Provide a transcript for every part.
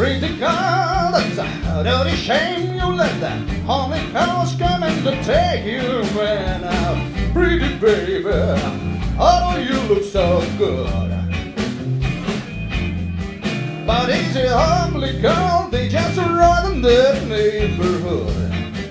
Pretty girl, that's a dirty shame you let that homely house come in to take you away now. Pretty baby, oh you look so good. But it's a homely girl, they just run in the neighborhood.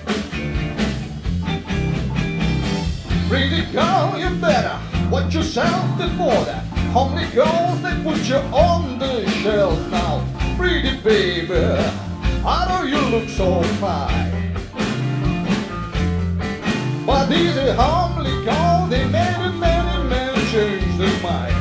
Pretty girl, you better watch yourself before that homely girls, they put you on the shelf now. Pretty baby, I know you look so fine. But these are homely girls, they many men change their mind.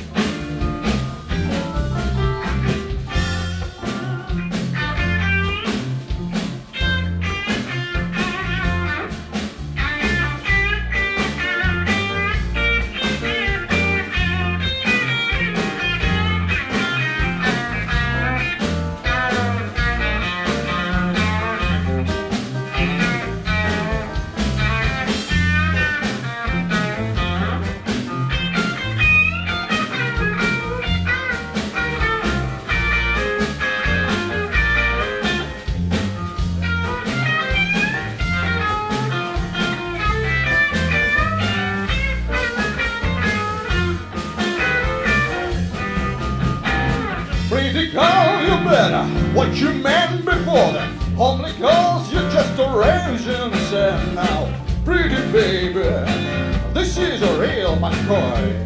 Pretty girl, you better watch your man before that homely girls, you just arrange and send now. Pretty baby, this is a real McCoy.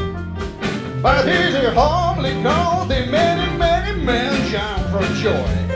But he's a homely girl, they many men jump for joy.